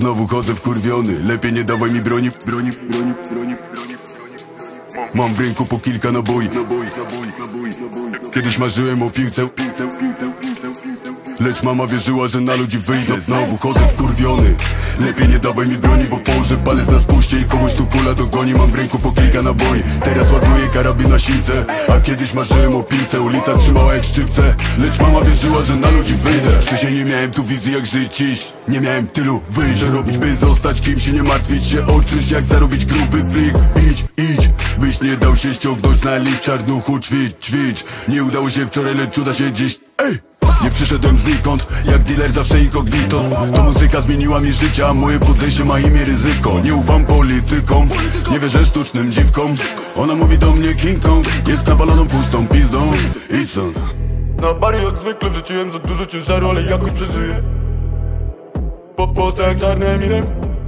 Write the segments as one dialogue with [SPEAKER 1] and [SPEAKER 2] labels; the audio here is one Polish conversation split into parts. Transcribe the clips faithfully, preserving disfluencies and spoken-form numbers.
[SPEAKER 1] Znowu chodzę wkurwiony, lepiej nie dawaj mi broni. Broni, broni, broni, broni. Mam w ręku po kilka naboi. Kiedyś marzyłem o piłce, lecz mama wierzyła, że na ludzi wyjdę. Znowu chodzę wkurwiony, lepiej nie dawaj mi broni, bo położę palec na spuście i kogoś tu kula dogoni. Mam w ręku po kilka naboi, teraz ładuję karabin na siłce. A kiedyś marzyłem o piłce, ulica trzymała jak szczypce, lecz mama wierzyła, że na ludzi wyjdę. Wcześniej nie miałem tu wizji jak żyć dziś, nie miałem tylu wyjść, że robić by zostać kimś i nie martwić się o czymś, jak zarobić gruby plik. Idź, idź, byś nie dał się ściągnąć na list czarnuchu. Ćwicz, ćwicz, nie udało się wczoraj, lecz uda się dziś. Ej! Nie przyszedłem znikąd, jak dealer zawsze incognito. To muzyka zmieniła mi życie, a moje podejście ma imię ryzyko. Nie ufam politykom, nie wierzę sztucznym dziwkom. Ona mówi do mnie King Kong, jest napaloną pustą pizdą. Idź stąd.
[SPEAKER 2] Na bary jak zwykle wrzuciłem za dużo ciężaru, ale jakoś przeżyję. Po włosach jak czarny Eminem,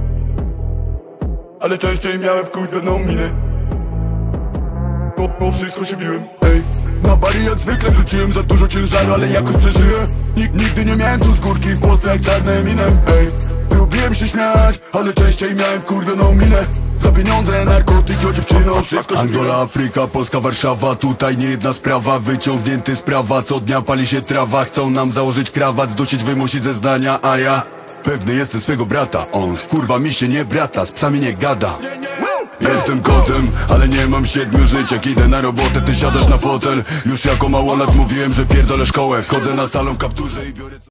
[SPEAKER 2] ale częściej miałem wkurwioną minę. Po, po wszystko się biłem.
[SPEAKER 1] Ej, na bary jak zwykle wrzuciłem za dużo ciężaru, ale jakoś przeżyję. Nig nigdy nie miałem tu z górki w Polsce jak czarny Eminem. Ej, lubiłem się śmiać, ale częściej miałem wkurwioną minę. Za pieniądze, narkotyki, o dziewczyną, wszystko się Angola, Afryka, Polska, Warszawa. Tutaj nie jedna sprawa, wyciągnięty z prawa. Co dnia pali się trawa, chcą nam założyć krawat, zdusić, wymusić zeznania, a ja pewny jestem swego brata. On skurwa mi się nie brata, z psami nie gada. Jestem kotem, ale nie mam siedmiu żyć. Jak idę na robotę, ty siadasz na fotel. Już jako małolat mówiłem, że pierdolę szkołę. Wchodzę na salon w kapturze i biorę